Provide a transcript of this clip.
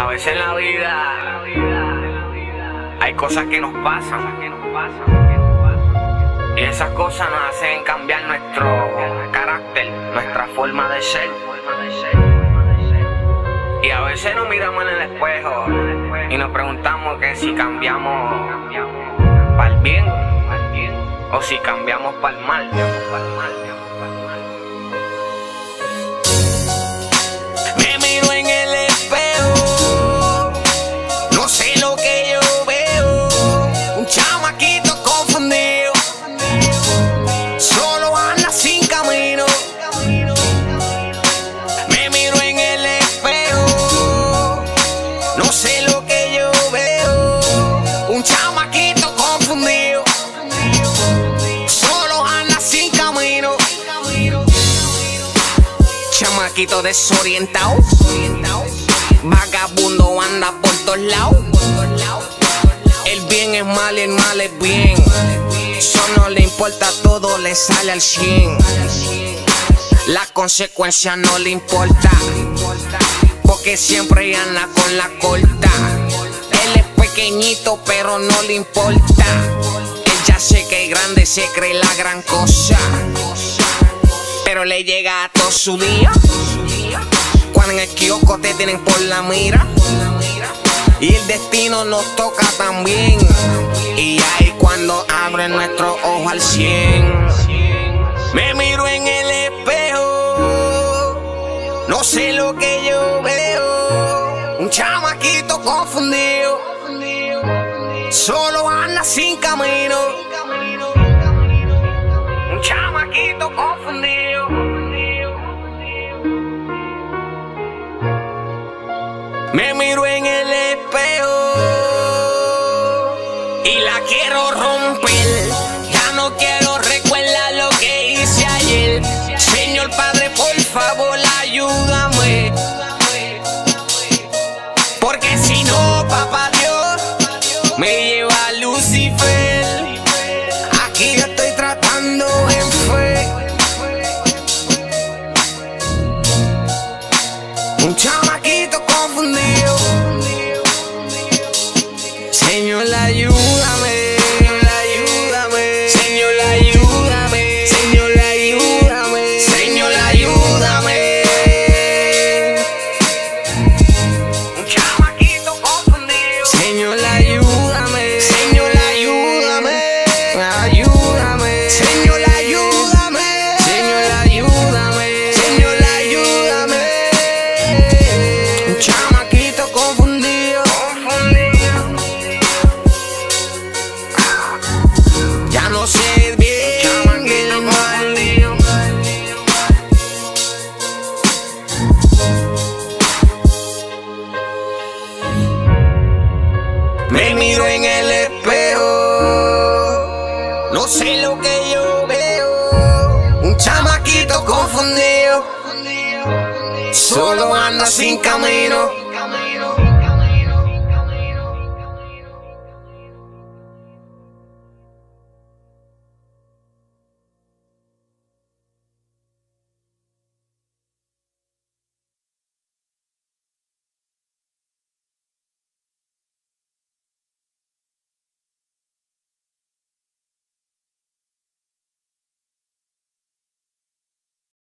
veces en la vida hay cosas que nos pasan y esas cosas nos hacen cambiar nuestro carácter, nuestra forma de ser. Y a veces nos miramos en el espejo y nos preguntamos que si cambiamos para el bien o si cambiamos para el mal. Me miro en el espejo, no sé lo que yo veo. Un chamaquito confundido, solo anda sin camino. Me miro en el espejo, no sé lo que yo veo. Un chamaquito confundido, solo anda sin camino. Chamaquito desorientado, vagabundo anda por todos lados. El bien es mal y el mal es bien. Eso no le importa, todo le sale al 100. La consecuencia no le importa, porque siempre anda con la corta. Él es pequeñito pero no le importa. Él ya sé que es grande, se cree la gran cosa, pero le llega a todo su día. Cuando en el kiosco te tienen por la mira y el destino nos toca también. Y ahí cuando abren nuestros ojos al 100. Me miro en el espejo, no sé lo que yo veo. Un chamaquito confundido, solo anda sin camino. Un chamaquito confundido. Me miro en el espejo y la quiero romper. Ya no quiero recordar lo que hice ayer. Señor Padre, por favor, ayúdame, porque si no, papá Dios me lleva a Lucifer. Aquí yo estoy tratando en fe. Un chamaquito confundido. Señor, ayúdame. Señor, ayúdame. Señor, ayúdame. Señor, ayúdame. Un chamaquito confundido. Señor, ayúdame. Señor, ayúdame. Ayúdame. Señor, ayúdame. Señor, ayúdame. Señor, ayúdame. Un chamaquito confundido. Ya no sé bien el mal. Me miro en el espejo, no sé lo que yo veo. Un chamaquito confundido, solo anda sin camino.